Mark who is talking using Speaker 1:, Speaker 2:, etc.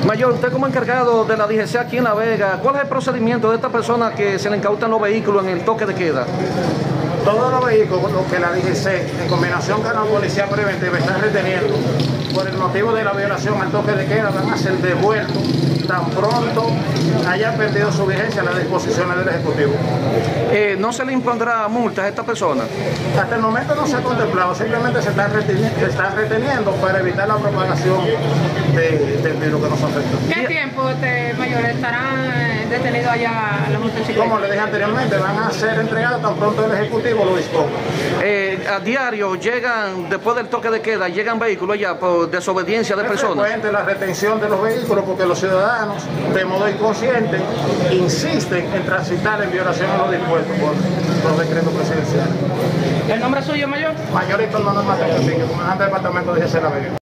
Speaker 1: Mayor, usted como encargado de la DGC aquí en La Vega, ¿cuál es el procedimiento de esta persona que se le incautan los vehículos en el toque de queda?
Speaker 2: Todos los vehículos que la DGC, en combinación con la policía preventiva, están reteniendo por el motivo de la violación al toque de queda, van a ser devueltos tan pronto hayan perdido su vigencia las disposiciones del Ejecutivo.
Speaker 1: ¿No se le impondrá multas a esta persona?
Speaker 2: Hasta el momento no se ha contemplado, simplemente se está reteniendo para evitar la propagación del virus que nos afecta.
Speaker 3: ¿Qué tiempo, Mayor, estarán detenidos allá los motocicletas?
Speaker 2: Como le dije anteriormente, van a ser entregados tan pronto el Ejecutivo lo disponga.
Speaker 1: A diario llegan, después del toque de queda, llegan vehículos allá por desobediencia de personas.
Speaker 2: Es frecuente la retención de los vehículos porque los ciudadanos, de modo inconsciente, insisten en transitar en violación a lo dispuesto por los decretos presidenciales.
Speaker 3: ¿El nombre suyo, Mayor?
Speaker 2: Mayor Héctor Manuel Mateo, comandante del departamento de DGC La Vega.